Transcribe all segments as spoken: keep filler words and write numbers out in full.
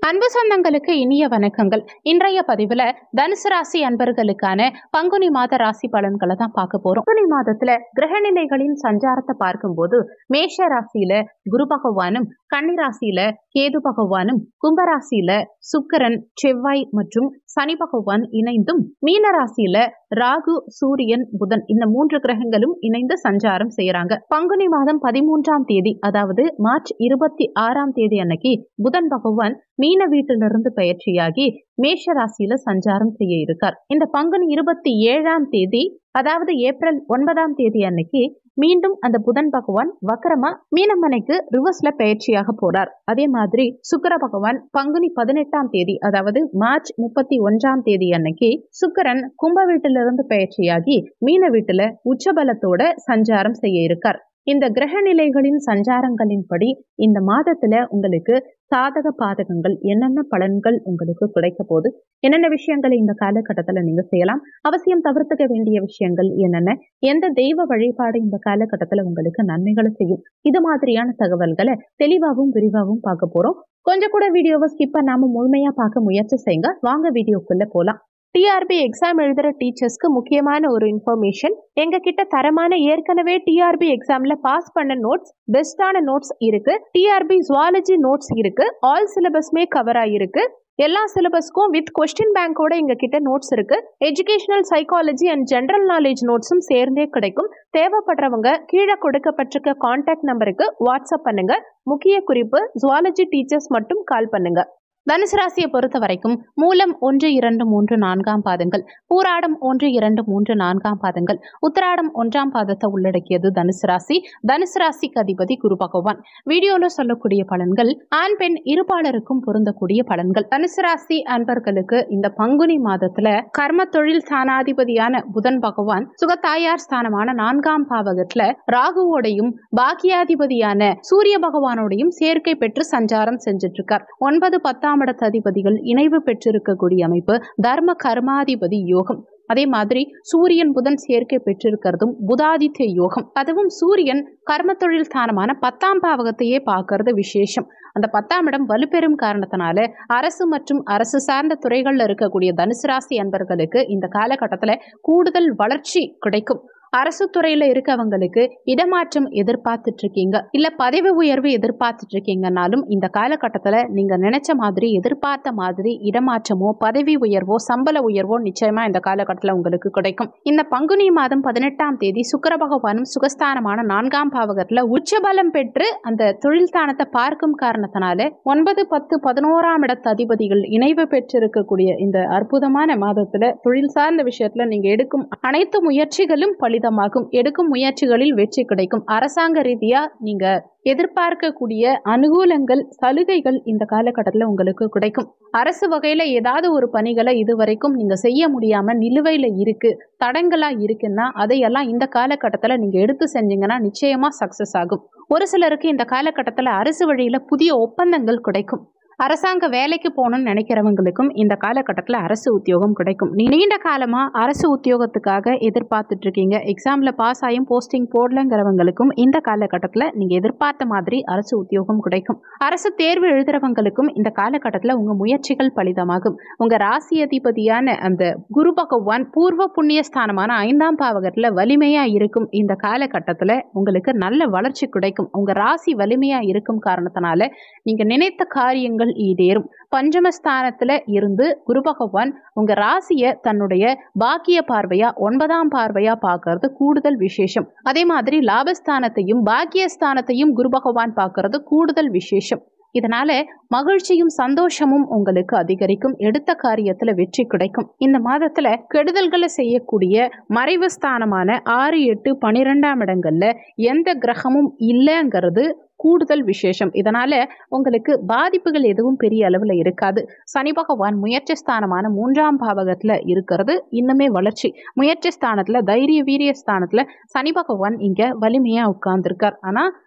அன்பு சொந்தங்களுக்கு இனிய வணக்கங்கள். இன்றைய பதிவுல தனுசு ராசி அன்பர்களுக்கான பங்குனி மாத ராசி பலன்களை தான் பார்க்க போறோம். பங்குனி மாதத்துல கிரகநிலைகளின் சஞ்சாரத்தை பார்க்கும்போது மேஷ ராசியில குரு பகவானும், கன்னி ராசியில கேது பகவானும், கும்பராசியில சுக்கிரன், செவ்வாய் மற்றும் சனி பகவான் இணைந்தும், மீன ராசியில ராகு, சூரியன், புதன் இந்த மூன்று கிரகங்களும் இணைந்து சஞ்சாரம் செய்யறாங்க. பங்குனி மாதம் பதிமூன்றாம் தேதி அதாவது மார்ச் இருபத்தி ஆறாம் தேதி அன்னைக்கு புதன் பகவான் மீன வீட்டிலிருந்து பயிற்சியாகி மேஷ ராசியில சஞ்சாரம் செய்ய இருக்கார். இந்த பங்குனி இருபத்தி ஏழாம் தேதி அதாவது ஏப்ரல் ஒன்பதாம் தேதி அன்னைக்கு மீண்டும் அந்த புதன் பகவான் வக்கரமா மீனமனைக்கு ரிவர்ஸ்ல பயிற்சியாக போறார். அதே மாதிரி சுக்கிர பகவான் பங்குனி பதினெட்டாம் தேதி அதாவது மார்ச் முப்பத்தி ஒன்றாம் தேதி அன்னைக்கு சுக்கிரன் கும்ப வீட்டிலிருந்து பயிற்சியாகி மீன வீட்டுல உச்சபலத்தோட சஞ்சாரம் செய்ய இருக்கார். இந்த கிரக நிலைகளின் சஞ்சாரங்களின்படி இந்த மாதத்துல உங்களுக்கு சாதக பாதகங்கள் என்னென்ன பலன்கள் உங்களுக்கு கிடைக்க போது, என்னென்ன விஷயங்களை இந்த காலகட்டத்துல நீங்க செய்யலாம், அவசியம் தவிர்த்துக்க வேண்டிய விஷயங்கள் என்னென்ன, எந்த தெய்வ வழிபாடு இந்த காலகட்டத்துல உங்களுக்கு நன்மைகளை செய்யும், இது மாதிரியான தகவல்களை தெளிவாகவும் விரிவாகவும் பார்க்க போறோம். கொஞ்சம் கூட வீடியோவை ஸ்கிப் பண்ணாம முழுமையா பார்க்க முயற்சி செய்யுங்க. வாங்க வீடியோக்குள்ள போலாம். டிஆர்பி எக்ஸாம் எழுதுற டீச்சர்ஸ்க்கு முக்கியமான ஒரு இன்ஃபர்மேஷன், எங்க கிட்ட தரமான ஏற்கனவே டிஆர்பி எக்ஸாம்ல பாஸ் பண்ண நோட்ஸ், பெஸ்டான நோட்ஸ் இருக்கு. டிஆர்பி ஜுவாலஜி நோட்ஸ் இருக்கு. ஆல் சிலபஸ்மே கவர் ஆயிருக்கு. எல்லா சிலபஸ்க்கும் வித் கொஸ்டின் பேங்கோட எங்க கிட்ட நோட்ஸ் இருக்கு. Educational psychology and general knowledge நோட்ஸும் சேர்ந்தே கிடைக்கும். தேவைப்படுறவங்க கீழே கொடுக்கப்பட்டிருக்க கான்டாக்ட் நம்பருக்கு வாட்ஸ்அப் பண்ணுங்க. முக்கிய குறிப்பு, ஜுவாலஜி டீச்சர்ஸ் மட்டும் கால் பண்ணுங்க. தனுசு ராசியை பொறுத்த வரைக்கும் மூலம் ஒன்று இரண்டு மூன்று நான்காம் பாதங்கள், பூராடம் ஒன்று இரண்டு மூன்று நான்காம் பாதங்கள், உத்திராடம் ஒன்றாம் பாதத்தை உள்ளடக்கியது தனுசு ராசி. தனுசு ராசிக்கு அதிபதி குரு பகவான். வீடியோல சொல்லக்கூடிய பலன்கள் ஆண் பெண் இருபாலருக்கும் பொருந்தக்கூடிய பலன்கள். தனுசு ராசி அன்பர்களுக்கு இந்த பங்குனி மாதத்துல கர்ம தொழில் ஸ்தானாதிபதியான புதன் பகவான் சுகத்தாயார் ஸ்தானமான நான்காம் பாவகத்துல ராகுவோடையும் பாக்கியாதிபதியான சூரிய பகவானோடையும் சேர்க்கை பெற்று சஞ்சாரம் செஞ்சிட்டு இருக்கார். ஒன்பது பத்தாம் இடத்து அதிபதிகள் இணைவு பெற்றிருக்கக்கூடிய அமைப்பு தர்ம கர்மாதிபதி யோகம். அதே மாதிரி சூரியன் புதன் சேர்க்கை பெற்றிருக்கிறதும் புதாதித்ய யோகம். அதுவும் சூரியன் கர்ம தொழில் ஸ்தானமான பத்தாம் பாவகத்தையே பார்க்கறது விசேஷம். அந்த பத்தாம் இடம் வலுப்பெறும் காரணத்தினால அரசு மற்றும் அரசு சார்ந்த துறைகள்ல இருக்கக்கூடிய தனுசு ராசி அன்பர்களுக்கு இந்த காலகட்டத்துல கூடுதல் வளர்ச்சி கிடைக்கும். அரசு துறையில இருக்கவங்களுக்கு இடமாற்றம் எதிர்பார்த்துட்டு இருக்கீங்க, இல்ல பதவி உயர்வு எதிர்பார்த்துட்டு இருக்கீங்கன்னாலும் இந்த காலகட்டத்துல நீங்க நினைச்ச மாதிரி எதிர்பார்த்த மாதிரி இடமாற்றமோ பதவி உயர்வோ சம்பள உயர்வோ நிச்சயமா இந்த காலகட்டத்துல உங்களுக்கு கிடைக்கும். இந்த பங்குனி மாதம் பதினெட்டாம் தேதி சுக்கிர பகவானும் சுகஸ்தானமான நான்காம் பாவகத்துல உச்சபலம் பெற்று அந்த தொழில் ஸ்தானத்தை பார்க்கும் காரணத்தினால ஒன்பது பத்து பதினோராம் இடத்து அதிபதிகள் இணைவு பெற்றிருக்கக்கூடிய இந்த அற்புதமான மாதத்துல தொழில் சார்ந்த விஷயத்துல நீங்க எடுக்கும் அனைத்து முயற்சிகளும் பலி எடுக்கும் முயற்சிகளில் வெற்றி கிடைக்கும். அரசாங்க ரீதியா நீங்க எதிர்பார்க்கக்கூடிய அனுகூலங்கள், சலுகைகள் இந்த காலகட்டத்தில் உங்களுக்கு கிடைக்கும். அரசு வகையில ஏதாவது ஒரு பணிகளை இதுவரைக்கும் நீங்க செய்ய முடியாம நிலுவையில இருக்கு, தடங்களா இருக்குன்னா அதையெல்லாம் இந்த காலகட்டத்துல நீங்க எடுத்து செஞ்சீங்கன்னா நிச்சயமா சக்சஸ் ஆகும். ஒரு சிலருக்கு இந்த காலகட்டத்துல அரசு வழியில புதிய ஒப்பந்தங்கள் கிடைக்கும். அரசாங்க வேலைக்கு போகணும்னு நினைக்கிறவங்களுக்கும் இந்த காலகட்டத்தில் அரசு உத்தியோகம் கிடைக்கும். நீண்ட காலமா அரசு உத்தியோகத்துக்காக எதிர்பார்த்துட்டு இருக்கீங்க, எக்ஸாம்ல பாஸ் ஆயும் போஸ்டிங் போடலங்கிறவங்களுக்கும் இந்த காலகட்டத்தில் நீங்க எதிர்பார்த்த மாதிரி அரசு உத்தியோகம் கிடைக்கும். அரசு தேர்வு எழுதுறவங்களுக்கும் இந்த காலகட்டத்தில் உங்க முயற்சிகள் பலிதமாகும். உங்க ராசி அதிபதியான அந்த குரு பகவான் பூர்வ புண்ணிய ஸ்தானமான ஐந்தாம் பாவகத்துல வலிமையா இருக்கும். இந்த காலகட்டத்தில் உங்களுக்கு நல்ல வளர்ச்சி கிடைக்கும். உங்க ராசி வலிமையா இருக்கும் காரணத்தினால நீங்க நினைத்த காரியங்கள் ஈடேறும். பஞ்சமஸ்தானத்துல இருந்து குரு பகவான் உங்க ராசிய தன்னுடைய பாக்கிய பார்வையா ஒன்பதாம் பார்வையா பார்க்கறது கூடுதல் விசேஷம். அதே மாதிரி லாபஸ்தானத்தையும் பாக்கியஸ்தானத்தையும் குரு பகவான் பார்க்கறது கூடுதல் விசேஷம். இதனால மகிழ்ச்சியும் சந்தோஷமும் உங்களுக்கு அதிகரிக்கும். எடுத்த காரியத்துல வெற்றி கிடைக்கும். இந்த மாதத்துல கெடுதல்களை செய்யக்கூடிய மறைவு ஸ்தானமான ஆறு எட்டு பனிரெண்டாம் இடங்கள்ல எந்த கிரகமும் இல்லைங்கிறது கூடுதல் விசேஷம். இதனால உங்களுக்கு பாதிப்புகள் எதுவும் பெரிய அளவுல இருக்காது. சனி பகவான் முயற்சி ஸ்தானமான மூன்றாம் பாவகத்துல இருக்கிறது இன்னுமே வளர்ச்சி. முயற்சி ஸ்தானத்துல தைரிய வீரிய ஸ்தானத்துல சனி பகவான் இங்க வலிமையா உட்கார்ந்துருக்கார். ஆனா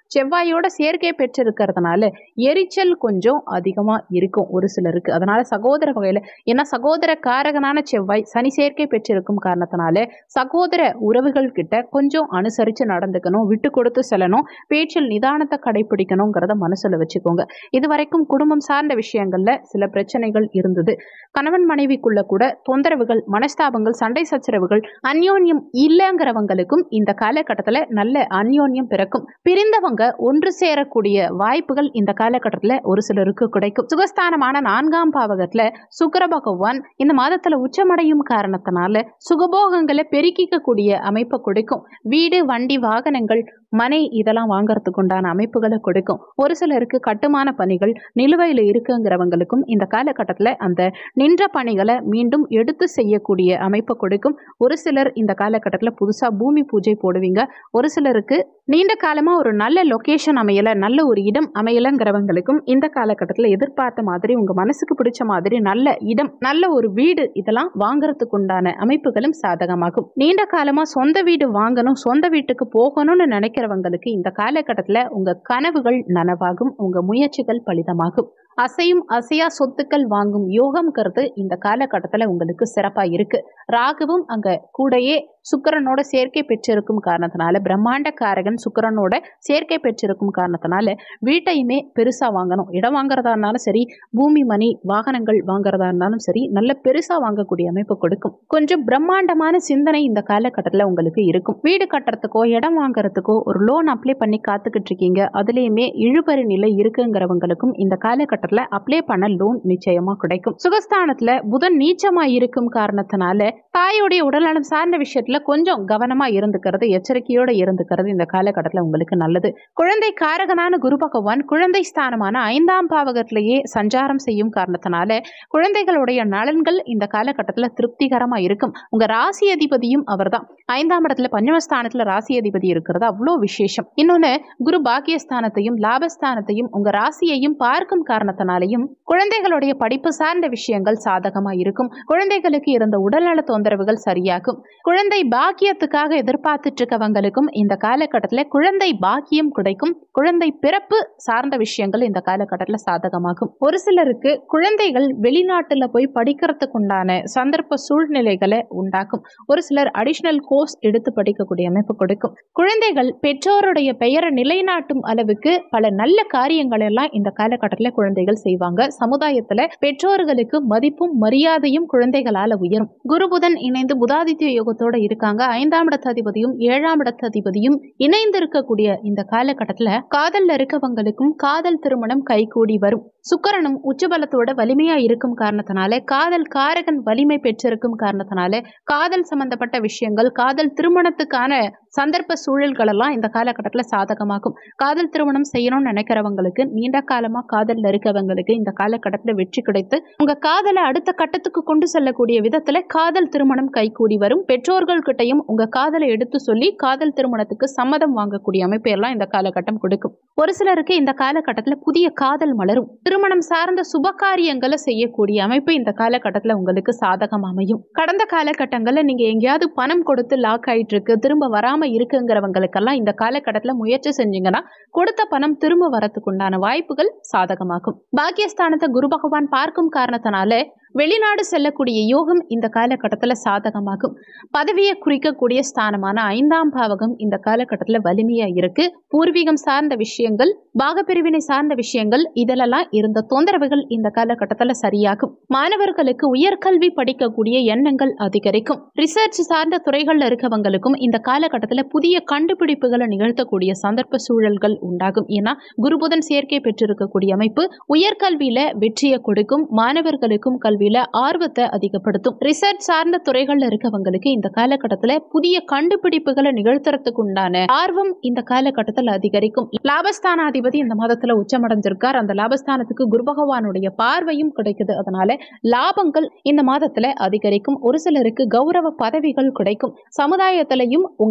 செவ்வாயோட சேர்க்கை பெற்றிருக்கிறதுனால எரிச்சல் கொஞ்சம் அதிகமா இருக்கும் ஒரு சிலருக்கு. அதனால சகோதர வகையில, ஏன்னா சகோதர காரகனான செவ்வாய் சனி சேர்க்கை பெற்றிருக்கும் காரணத்தினால சகோதர உறவுகள் கிட்ட கொஞ்சம் அனுசரிச்சு நடந்துக்கணும், விட்டு கொடுத்து செல்லணும், பேச்சில் நிதானத்தை கடைபிடிக்கணுங்கிறத மனசுல வச்சுக்கோங்க. இதுவரைக்கும் குடும்பம் சார்ந்த விஷயங்கள்ல சில பிரச்சனைகள் இருந்தது. கணவன் மனைவிக்குள்ள கூட தொந்தரவுகள், மனஸ்தாபங்கள், சண்டை சச்சரவுகள், அந்யோன்யம் இல்லைங்கிறவங்களுக்கும் இந்த காலகட்டத்துல நல்ல அந்யோன்யம் பிறக்கும். பிரிந்தவங்க ஒன்று சேரக்கூடிய வாய்ப்புகள் இந்த காலகட்டத்துல ஒரு சிலருக்கு கிடைக்கும். சுகஸ்தானமான நான்காம் பாவகத்துல சுக்கிர பகவான் இந்த மாதத்துல உச்சமடையும் காரணத்தினால சுகபோகங்களை பெருக்கிக்க கூடிய அமைப்பை கொடுக்கும். வீடு, வண்டி, வாகனங்கள், மனை இதெல்லாம் வாங்கறதுக்கு உண்டான அமைப்புகளை கொடுக்கும். ஒரு சிலருக்கு கட்டுமான பணிகள் நிலுவையில் இருக்குங்கிறவங்களுக்கும் இந்த காலகட்டத்தில் அந்த நின்ற பணிகளை மீண்டும் எடுத்து செய்யக்கூடிய அமைப்பை கொடுக்கும். ஒரு சிலர் இந்த காலகட்டத்தில் புதுசாக பூமி பூஜை போடுவீங்க. ஒரு சிலருக்கு நீண்ட காலமாக ஒரு நல்ல லொக்கேஷன் அமையலை, நல்ல ஒரு இடம் அமையலைங்கிறவங்களுக்கும் இந்த காலகட்டத்தில் எதிர்பார்த்த மாதிரி உங்கள் மனசுக்கு பிடிச்ச மாதிரி நல்ல இடம், நல்ல ஒரு வீடு இதெல்லாம் வாங்கறதுக்கு உண்டான அமைப்புகளும் சாதகமாகும். நீண்ட காலமாக சொந்த வீடு வாங்கணும், சொந்த வீட்டுக்கு போகணும்னு நினைக்கிறவங்களுக்கு இந்த காலகட்டத்தில் உங்கள் கனவுகள் நனவாகும், உங்கள் முயற்சிகள் பலிதமாகும். அசையும் அசையா சொத்துக்கள் வாங்கும் யோகம்ங்கிறது இந்த காலகட்டத்தில் உங்களுக்கு சிறப்பாக இருக்கு. ராகுவும் அங்க கூடையே சுக்கிரனோட சேர்க்கை பெற்றிருக்கும் காரணத்தினால, பிரம்மாண்ட காரகன் சுக்கிரனோட சேர்க்கை பெற்றிருக்கும் காரணத்தினால வீட்டையுமே பெருசா வாங்கணும், இடம் வாங்குறதா இருந்தாலும் சரி, பூமி, மணி, வாகனங்கள் வாங்குறதா இருந்தாலும் சரி, நல்ல பெருசா வாங்கக்கூடிய அமைப்பு கொடுக்கும். கொஞ்சம் பிரம்மாண்டமான சிந்தனை இந்த காலகட்டத்தில் உங்களுக்கு இருக்கும். வீடு கட்டுறதுக்கோ இடம் வாங்குறதுக்கோ ஒரு லோன் அப்ளை பண்ணி காத்துக்கிட்டு இருக்கீங்க, அதுலேயுமே இழுபறி நிலை இருக்குங்கிறவங்களுக்கும் இந்த காலகட்டத்தில் அப்ளை பண்ண லோன் நிச்சயமா கிடைக்கும். சுகஸ்தானத்துல புதன் நீச்சமா இருக்கும் காரணத்தினால தாயோடைய உடல்நலம் சார்ந்த விஷயத்துல கொஞ்சம் கவனமா இருந்துக்கிறது, எச்சரிக்கையோட இருந்துக்கிறது இந்த காலகட்டத்தில் உங்களுக்கு நல்லது. குழந்தை காரகனான குரு பகவான் குழந்தை ஸ்தானமான ஐந்தாம் பாவகத்திலேயே சஞ்சாரம் செய்யும் காரணத்தினால குழந்தைகளுடைய நலன்கள் இந்த காலகட்டத்தில் திருப்திகரமா இருக்கும். உங்க ராசி அதிபதியும் அவர் தான். ஐந்தாம் இடத்துல பஞ்சமஸ்தானத்துல ராசி அதிபதி இருக்கிறது அவ்வளோ விசேஷம். இன்னொன்னு, குரு பாக்கியஸ்தானத்தையும் லாபஸ்தானத்தையும் உங்க ராசியையும் பார்க்கும் காரணத்தினாலையும் குழந்தைகளுடைய படிப்பு சார்ந்த விஷயங்கள் சாதகமா இருக்கும். குழந்தைகளுக்கு இருந்த உடல்நல தொந்தரவுகள் சரியாகும். குழந்தை பாக்கியத்துக்காக எதிர்பார்த்துட்டு இருக்கவங்களுக்கும் இந்த காலகட்டத்தில் குழந்தை பாக்கியம் கிடைக்கும். குழந்தை பிறப்பு சார்ந்த விஷயங்கள் இந்த காலகட்டத்தில் சாதகமாகும். ஒரு சிலருக்கு குழந்தைகள் வெளிநாட்டுல போய் படிக்கிறதுக்கு உண்டான சந்தர்ப்ப சூழ்நிலைகளை உண்டாக்கும். ஒரு சிலர் அடிஷனல் கோர்ஸ் எடுத்து படிக்கக்கூடிய அமைப்பு கொடுக்கும். குழந்தைகள் பெற்றோருடைய பெயரை நிலைநாட்டும் அளவுக்கு பல நல்ல காரியங்கள் எல்லாம் இந்த காலகட்டத்தில் குழந்தைகள் செய்வாங்க. சமுதாயத்துல பெற்றோர்களுக்கு மதிப்பும் மரியாதையும் குழந்தைகளால உயரும். குரு புதன் இணைந்து புதாதித்ய யோகத்தோட இருக்காங்க. ஐந்தாம் இடத்ததிபதியும் ஏழாம் இடத்ததிபதியும் இணைந்து இருக்கக்கூடிய இந்த காலகட்டத்துல காதல்ல இருக்கவங்களுக்கும் காதல் திருமணம் கைகூடி வரும். சுக்கிரனும் உச்சபலத்தோட வலிமையா இருக்கும் காரணத்தினால, காதல் காரகன் வலிமை பெற்றிருக்கும் காரணத்தினால காதல் சம்பந்தப்பட்ட விஷயங்கள், காதல் திருமணத்துக்கான சந்தர்ப்ப சூழல்கள் எல்லாம் இந்த காலகட்டத்தில் சாதகமாகும். காதல் திருமணம் செய்யணும்னு நினைக்கிறவங்களுக்கு, நீண்ட காலமா காதல்ல இருக்கவங்களுக்கு இந்த காலகட்டத்தில் வெற்றி கிடைத்து உங்க காதலை அடுத்த கட்டத்துக்கு கொண்டு செல்லக்கூடிய விதத்துல காதல் திருமணம் கைகூடி வரும். பெற்றோர்கள் கிட்டையும் உங்க காதலை எடுத்து சொல்லி காதல் திருமணத்துக்கு சம்மதம் வாங்கக்கூடிய அமைப்பு எல்லாம் இந்த காலகட்டம் கொடுக்கும். ஒரு சிலருக்கு இந்த காலகட்டத்தில் புதிய காதல் மலரும். திருமணம் சார்ந்த சுபகாரியங்களை செய்யக்கூடிய அமைப்பு இந்த காலகட்டத்தில் உங்களுக்கு சாதகம் அமையும். கடந்த காலகட்டங்களில் நீங்க எங்கேயாவது பணம் கொடுத்து லாக் ஆயிட்டு இருக்கு, திரும்ப வராம இருக்குங்கிறவங்களுக்கெல்லாம் இந்த காலகட்டத்தில் முயற்சி செஞ்சீங்கன்னா கொடுத்த பணம் திரும்ப வரத்துக்கு உண்டான வாய்ப்புகள் சாதகமாகும். பாக்கியஸ்தானத்தை குரு பகவான் பார்க்கும் காரணத்தினால வெளிநாடு செல்லக்கூடிய யோகம் இந்த காலகட்டத்தில் சாதகமாகும். பதவியை குறிக்கக்கூடிய ஸ்தானமான ஐந்தாம் பாவகம் இந்த காலகட்டத்தில் வலிமையா இருக்கு. பூர்வீகம் சார்ந்த விஷயங்கள், பாகப்பிரிவினை சார்ந்த விஷயங்கள், இதெல்லாம் இருந்த தொந்தரவுகள் இந்த காலகட்டத்தில் சரியாகும். மாணவர்களுக்கு உயர்கல்வி படிக்கக்கூடிய எண்ணங்கள் அதிகரிக்கும். ரிசர்ச் சார்ந்த துறைகள்ல இருக்கவங்களுக்கும் இந்த காலகட்டத்தில் புதிய கண்டுபிடிப்புகளை நிகழ்த்தக்கூடிய சந்தர்ப்ப சூழல்கள் உண்டாகும். ஏன்னா குருபுதன் சேர்க்கை பெற்றிருக்கக்கூடிய அமைப்பு உயர்கல்வியில வெற்றியை கொடுக்கும். மாணவர்களுக்கும் கல்வி ஆர்வத்தை அதிகப்படுத்தும். ரிசர்ச் சார்ந்த துறைகள்ல இருக்கவங்களுக்கு இந்த காலகட்டத்தில் புதிய கண்டுபிடிப்புகளை நிகழ்த்துறதுக்கு உண்டான ஆர்வம் இந்த காலகட்டத்தில் அதிகரிக்கும். லாபஸ்தானாதிபதி இந்த மாதத்துல உச்சமடைஞ்சிருக்கார். அந்த லாபஸ்தானத்துக்கு குரு பகவானுடைய பார்வையும் கிடைக்குது. அதனால லாபங்கள் இந்த மாதத்துல அதிகரிக்கும். ஒரு சிலருக்கு கௌரவ பதவிகள் கிடைக்கும். சமுதாயத்திலையும் உங்க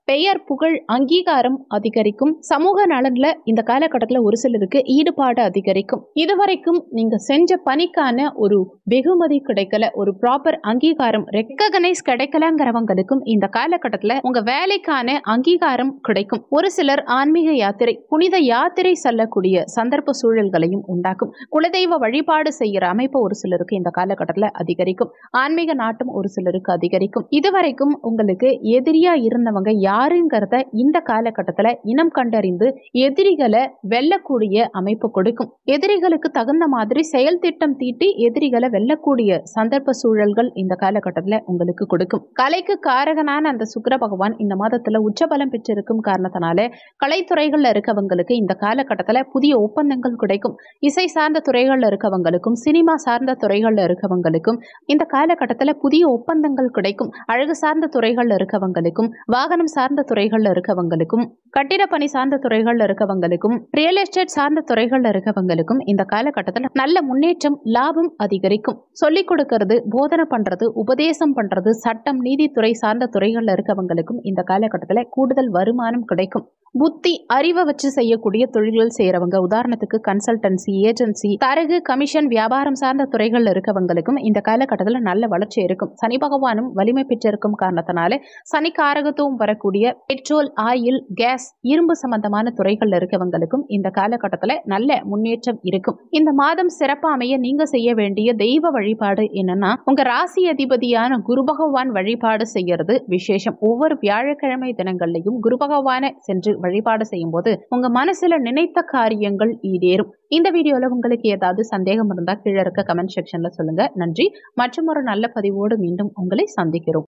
பெயர் புகழ் அங்கீகாரம் அதிகரிக்கும். சமூக நலன்ல இந்த காலகட்டத்துல ஒரு சிலருக்கு ஈடுபாடு அதிகரிக்கும். இதுவரைக்கும் நீங்க செஞ்ச பணிக்கான ஒரு வெகுமதி கிடைக்கல, ஒரு ப்ராப்பர் அங்கீகாரம் ரெக்கக்னைஸ் கிடைக்கலங்கிறவங்களுக்கும் இந்த காலகட்டத்துல உங்க வேலைக்கான அங்கீகாரம் கிடைக்கும். ஒரு சிலர் ஆன்மீக யாத்திரை, புனித யாத்திரை செல்லக்கூடிய சந்தர்ப்ப சூழல்களையும் உண்டாக்கும். குலதெய்வ வழிபாடு செய்யற அமைப்பு ஒரு சிலருக்கு இந்த காலகட்டத்துல அதிகரிக்கும். ஆன்மீக நாட்டம் ஒரு சிலருக்கு அதிகரிக்கும். இதுவரைக்கும் உங்களுக்கு எதிரியா இருந்தவங்க யாருங்கிறத இந்த காலகட்டத்துல இனம் கண்டறிந்து எதிரிகளை வெல்லக்கூடிய அமைப்பு கொடுக்கும். எதிரிகளுக்கு தகுந்த மாதிரி செயல் திட்டம் தீட்டி எதிரிகளை வெல்லக்கூடிய சந்தர்ப்ப சூழல்கள் இந்த காலகட்டத்துல உங்களுக்கு கொடுக்கும். கலைக்கு காரகனான அந்த சுக்கிர பகவான் இந்த மாதத்துல உச்சபலம் பெற்றிருக்கும் காரணத்தினால கலைத்துறைகள்ல இருக்கவங்களுக்கு இந்த காலகட்டத்துல புதிய ஒப்பந்தங்கள் கிடைக்கும். இசை சார்ந்த துறைகள்ல இருக்கவங்களுக்கும் சினிமா சார்ந்த துறைகள்ல இருக்கவங்களுக்கும் இந்த காலகட்டத்துல புதிய ஒப்பந்தங்கள் கிடைக்கும். அழகு சார்ந்த துறைகள்ல இருக்கவங்களுக்கும், வாகனம் சார்ந்த துறைகள்ல இருக்கவங்களுக்கும், கட்டிட பணி சார்ந்த துறைகள்ல இருக்கவங்களுக்கும், ரியல் எஸ்டேட் சார்ந்த துறைகள்ல இருக்கவங்களுக்கும் இந்த காலகட்டத்தில் நல்ல முன்னேற்றம், லாபம் அதிகரிக்கும். சொல்லிக் கொடுக்கிறது, போதனை பண்றது, உபதேசம் பண்றது, சட்டம் நீதித்துறை சார்ந்த துறைகள்ல இருக்கவங்களுக்கும் இந்த காலகட்டத்தில் கூடுதல் வருமானம் கிடைக்கும். புத்தி அறிவை வச்சு செய்யக்கூடிய தொழில்கள் செய்யறவங்க, உதாரணத்துக்கு கன்சல்டன்சி, ஏஜென்சி, தரகு, கமிஷன், வியாபாரம் சார்ந்த துறைகள்ல இருக்கவங்களுக்கும் இந்த காலகட்டத்தில் நல்ல வளர்ச்சி இருக்கும். சனி பகவானும் வலிமை பெற்றிருக்கும் காரணத்தினால சனி காரகத்துவம் வரக்கூடிய பெட்ரோல், ஆயில், கேஸ், இரும்பு சம்பந்தமான துறைகள்ல இருக்கவங்களுக்கும் இந்த காலகட்டத்தில் நல்ல முன்னேற்றம் இருக்கும். இந்த மாதம் சிறப்பா அமைய நீங்க செய்ய வேண்டிய தெய்வ வழிபாடு என்னன்னா, உங்க ராசி அதிபதியான குரு பகவான் வழிபாடு செய்யறது விசேஷம். ஒவ்வொரு வியாழக்கிழமை தினங்கள்லையும் குரு பகவானை சென்று வழிபாடு செய்யும் போது உங்க மனசுல நினைத்த காரியங்கள் ஈடேறும். இந்த வீடியோல உங்களுக்கு ஏதாவது சந்தேகம் இருந்தா கீழே இருக்க கமெண்ட் செக்ஷன்ல சொல்லுங்க. நன்றி. மற்றும் ஒரு நல்ல பதிவோடு மீண்டும் உங்களை சந்திக்கிறோம்.